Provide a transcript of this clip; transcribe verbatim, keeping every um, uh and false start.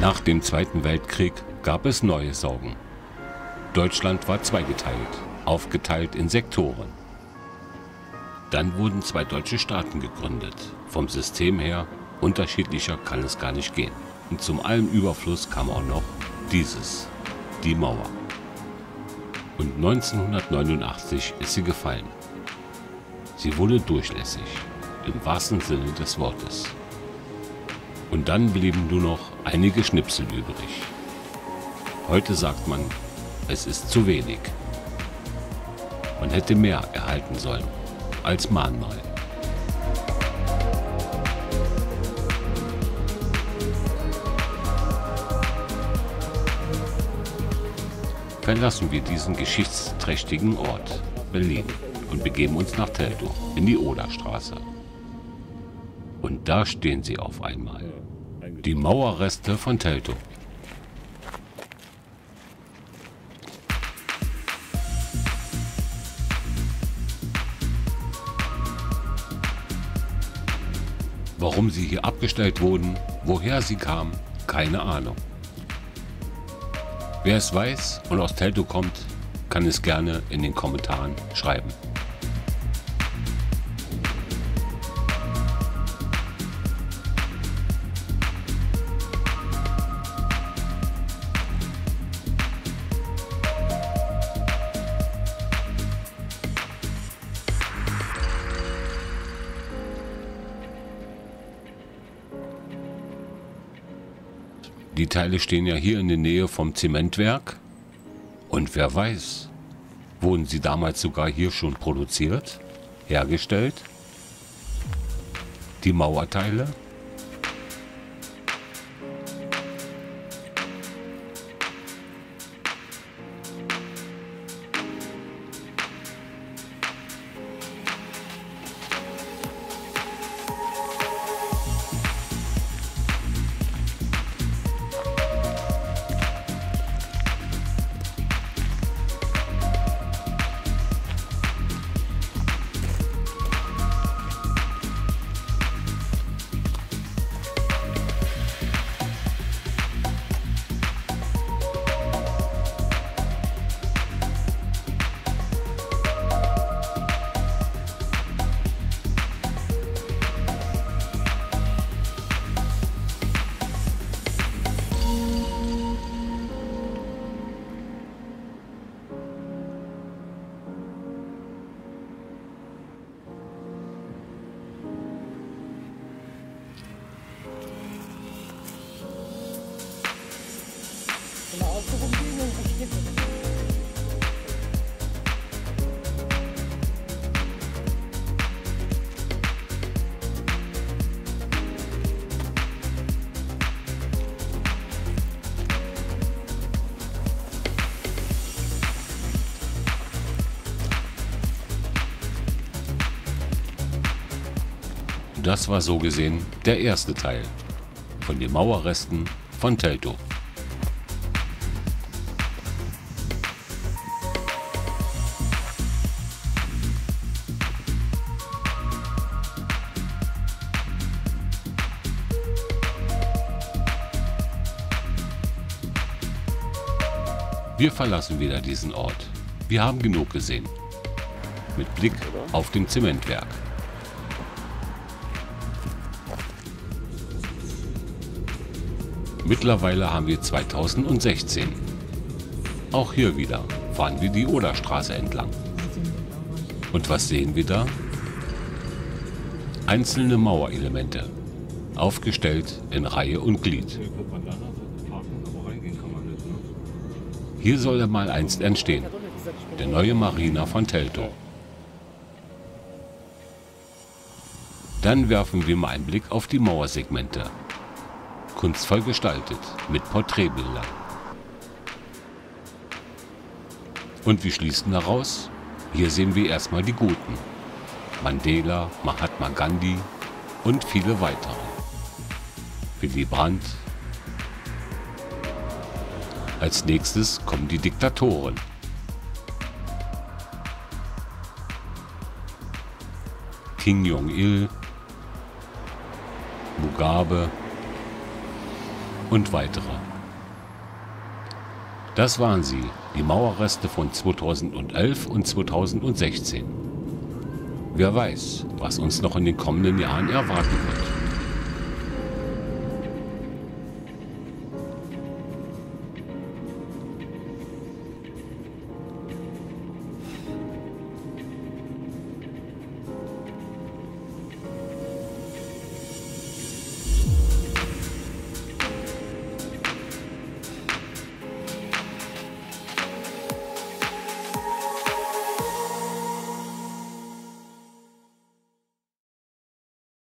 Nach dem Zweiten Weltkrieg gab es neue Sorgen. Deutschland war zweigeteilt, aufgeteilt in Sektoren. Dann wurden zwei deutsche Staaten gegründet. Vom System her unterschiedlicher kann es gar nicht gehen. Und zum allem Überfluss kam auch noch dieses, die Mauer. Und neunzehnhundertneunundachtzig ist sie gefallen. Sie wurde durchlässig, im wahrsten Sinne des Wortes. Und dann blieben nur noch einige Schnipsel übrig. Heute sagt man, es ist zu wenig. Man hätte mehr erhalten sollen als Mahnmal. Verlassen wir diesen geschichtsträchtigen Ort, Berlin, und begeben uns nach Teltow, in die Oderstraße. Und da stehen sie auf einmal. Die Mauerreste von Teltow. Warum sie hier abgestellt wurden, woher sie kamen, keine Ahnung. Wer es weiß und aus Teltow kommt, kann es gerne in den Kommentaren schreiben. Die Teile stehen ja hier in der Nähe vom Zementwerk. Und wer weiß, wurden sie damals sogar hier schon produziert, hergestellt? Die Mauerteile? Das war so gesehen der erste Teil von den Mauerresten von Teltow. Wir verlassen wieder diesen Ort. Wir haben genug gesehen. Mit Blick auf dem Zementwerk. Mittlerweile haben wir zweitausendsechzehn. Auch hier wieder fahren wir die Oderstraße entlang. Und was sehen wir da? Einzelne Mauerelemente, aufgestellt in Reihe und Glied. Hier soll er mal einst entstehen, der neue Marina von Teltow. Dann werfen wir mal einen Blick auf die Mauersegmente. Kunstvoll gestaltet, mit Porträtbildern. Und wir schließen daraus, hier sehen wir erstmal die Guten. Mandela, Mahatma Gandhi und viele weitere. Willy Brandt. Als nächstes kommen die Diktatoren. Kim Jong-il, Mugabe und weitere. Das waren sie, die Mauerreste von zweitausendelf und zweitausendsechzehn. Wer weiß, was uns noch in den kommenden Jahren erwarten wird.